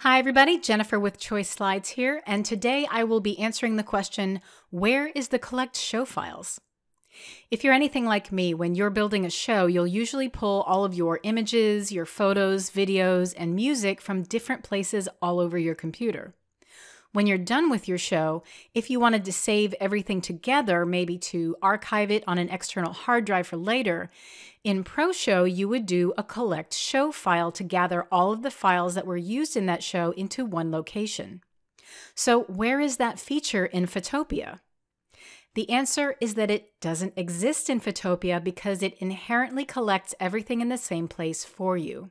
Hi everybody, Jennifer with Choice Slides here, and today I will be answering the question, where is the Collect Show files? If you're anything like me, when you're building a show, you'll usually pull all of your images, your photos, videos, and music from different places all over your computer. When you're done with your show, if you wanted to save everything together, maybe to archive it on an external hard drive for later, in ProShow you would do a Collect Show file to gather all of the files that were used in that show into one location. So where is that feature in Photopia? The answer is that it doesn't exist in Photopia because it inherently collects everything in the same place for you.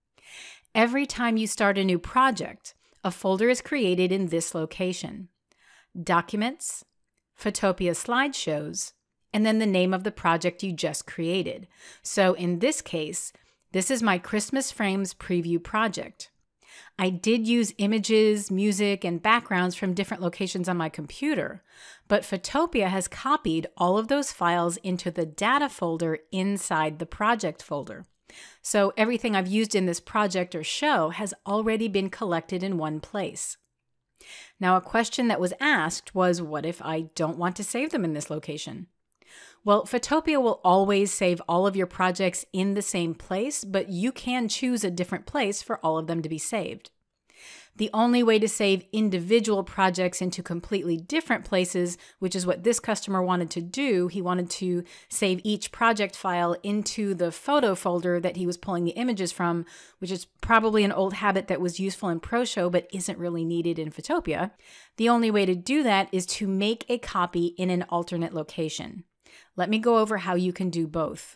Every time you start a new project, a folder is created in this location: Documents, Photopia Slideshows, and then the name of the project you just created. So in this case, this is my Christmas Frames preview project. I did use images, music, and backgrounds from different locations on my computer, but Photopia has copied all of those files into the data folder inside the project folder. So everything I've used in this project or show has already been collected in one place. Now, a question that was asked was, what if I don't want to save them in this location? Well, Photopia will always save all of your projects in the same place, but you can choose a different place for all of them to be saved. The only way to save individual projects into completely different places, which is what this customer wanted to do, he wanted to save each project file into the photo folder that he was pulling the images from, which is probably an old habit that was useful in ProShow but isn't really needed in Photopia. The only way to do that is to make a copy in an alternate location. Let me go over how you can do both.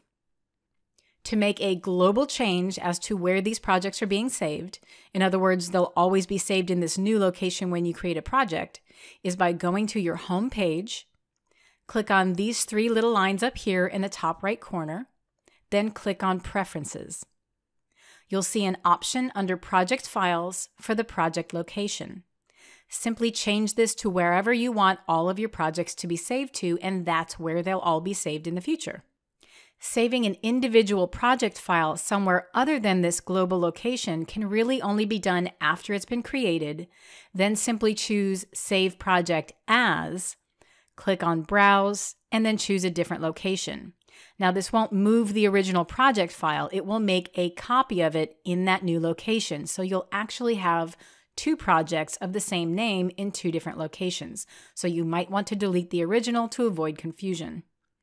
To make a global change as to where these projects are being saved, in other words, they'll always be saved in this new location when you create a project, is by going to your home page, click on these three little lines up here in the top right corner, then click on Preferences. You'll see an option under Project Files for the project location. Simply change this to wherever you want all of your projects to be saved to, and that's where they'll all be saved in the future. Saving an individual project file somewhere other than this global location can really only be done after it's been created. Then simply choose Save Project As, click on Browse, and then choose a different location. Now, this won't move the original project file. It will make a copy of it in that new location. So you'll actually have two projects of the same name in two different locations. So you might want to delete the original to avoid confusion.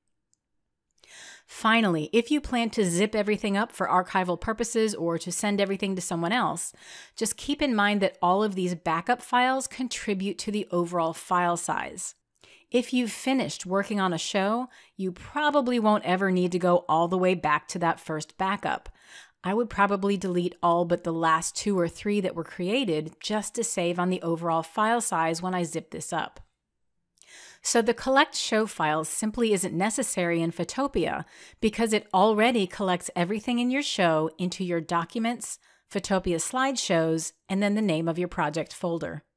Finally, if you plan to zip everything up for archival purposes or to send everything to someone else, just keep in mind that all of these backup files contribute to the overall file size. If you've finished working on a show, you probably won't ever need to go all the way back to that first backup. I would probably delete all but the last 2 or 3 that were created just to save on the overall file size when I zip this up. So the Collect Show files simply isn't necessary in Photopia because it already collects everything in your show into your Documents, Photopia Slideshows, and then the name of your project folder.